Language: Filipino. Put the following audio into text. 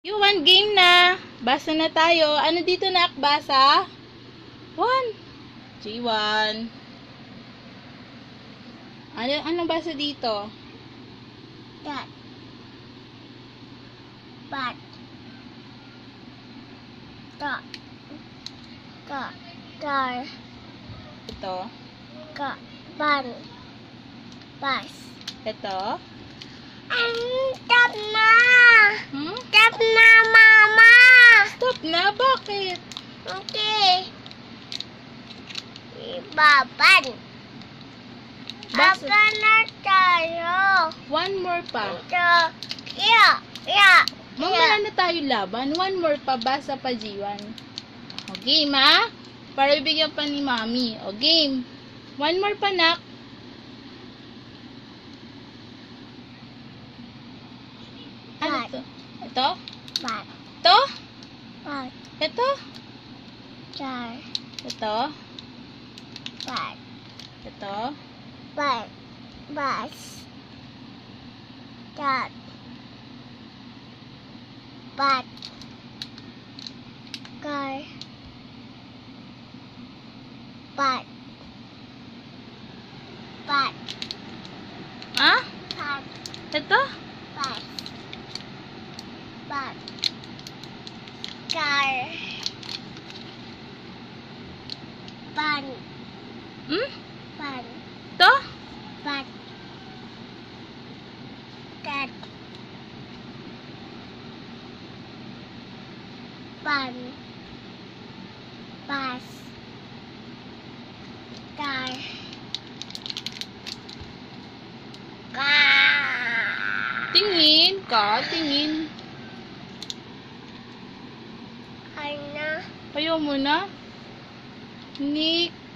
Yuan, game na. Basa na tayo. Ano dito na basa? 1. G1. Anong basa dito? Cat. Bat. Dot. Got. Dar. Ito. Got. Ban. Bus. Ito. Stop na! Hmm? Stop na, Mama! Stop na. Bakit? Okay. Ibaban. Basa. Baba na tayo. One more pa. Yeah. Mamaya na tayo laban. One more pa. Basa pa, G1. O, game, ha? Para bibigyan pa ni Mami. O, game. One more pa, nak. Ano Bat. to? Ito? Bat. Ito? Bat. Ito? Jar. Ito? Bat. Ito? Bat. Bus. Dot. Bat. Car. Bat. Bat. Ha? Bat. Ito? Bat. Bat. Car. Ban. Hmm? Ban. Ito? Bat. Cat. Ban. Bus. Car. Car. Tingin ka. Tingin. Ano? Ayaw mo na? Nick.